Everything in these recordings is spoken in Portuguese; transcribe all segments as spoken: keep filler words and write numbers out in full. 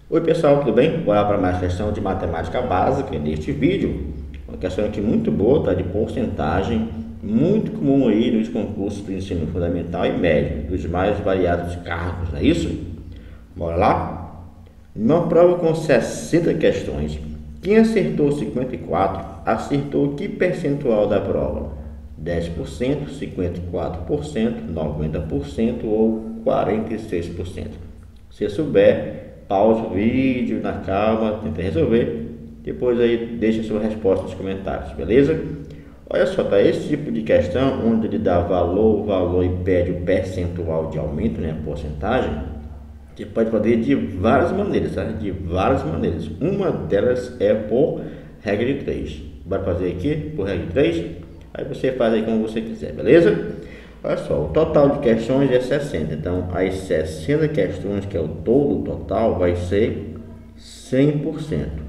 Oi pessoal, tudo bem? Bora para mais questão de matemática básica neste vídeo. Uma questão aqui muito boa, tá? De porcentagem, muito comum aí nos concursos do ensino fundamental e médio, dos mais variados cargos, não é isso? Bora lá? Numa prova com sessenta questões, quem acertou cinquenta e quatro, acertou que percentual da prova? dez por cento, cinquenta e quatro por cento, noventa por cento ou quarenta e seis por cento? Se souber, pausa o vídeo na calma, tenta resolver. Depois aí deixa sua resposta nos comentários, beleza? Olha só, tá esse tipo de questão onde ele dá valor, valor e pede o percentual de aumento, né, a porcentagem. Você pode fazer de várias maneiras, tá? De várias maneiras. Uma delas é por regra de três. Bora fazer aqui por regra de três. Aí você faz aí como você quiser, beleza? Olha só, o total de questões é sessenta. Então, as sessenta questões, que é o todo total, vai ser cem por cento.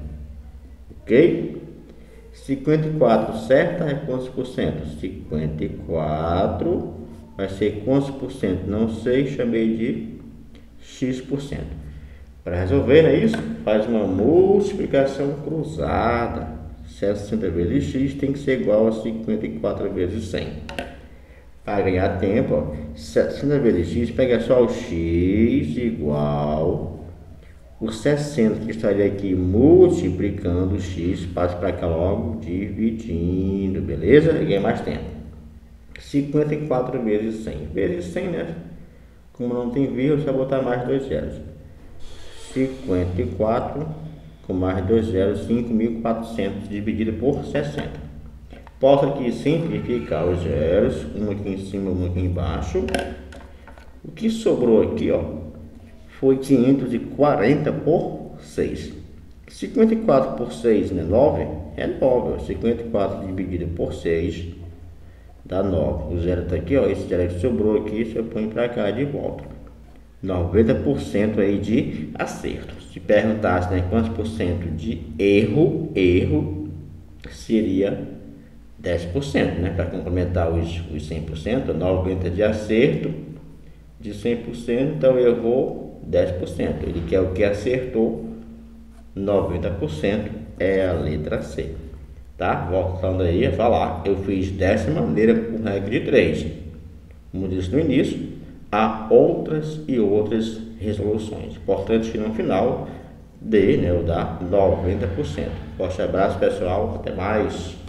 Ok? cinquenta e quatro certa é quantos por cento? cinquenta e quatro vai ser quantos por cento? Não sei, chamei de X por cento. Para resolver, é isso? Faz uma multiplicação cruzada. sessenta vezes X tem que ser igual a cinquenta e quatro vezes cem. Para ganhar tempo, ó, sessenta vezes X, pega só o X igual o sessenta, que estaria aqui multiplicando o X, passa para cá logo, dividindo, beleza? E ganha mais tempo. cinquenta e quatro vezes cem, vezes cem, né? Como não tem vírgula, só botar mais dois zeros. cinquenta e quatro com mais dois zeros, cinco mil e quatrocentos dividido por sessenta. Posso aqui simplificar os zeros, um aqui em cima, um aqui embaixo. O que sobrou aqui, ó, foi quinhentos e quarenta por seis. cinquenta e quatro por seis, né? nove? É nove, ó. cinquenta e quatro dividido por seis dá nove. O zero tá aqui, ó. Esse zero que sobrou aqui, você põe para cá de volta. noventa por cento aí de acerto. Se perguntasse, né, quantos por cento de erro, erro seria dez por cento, né? Para complementar os, os cem por cento, noventa por cento de acerto de cem por cento, então errou dez por cento. Ele quer o que acertou, noventa por cento, é a letra C. Tá? Voltando aí a falar, eu fiz dessa maneira por regra de três. Como disse no início, há outras e outras resoluções. Importante que no final dê, né, ou dá noventa por cento. Forte abraço, pessoal. Até mais.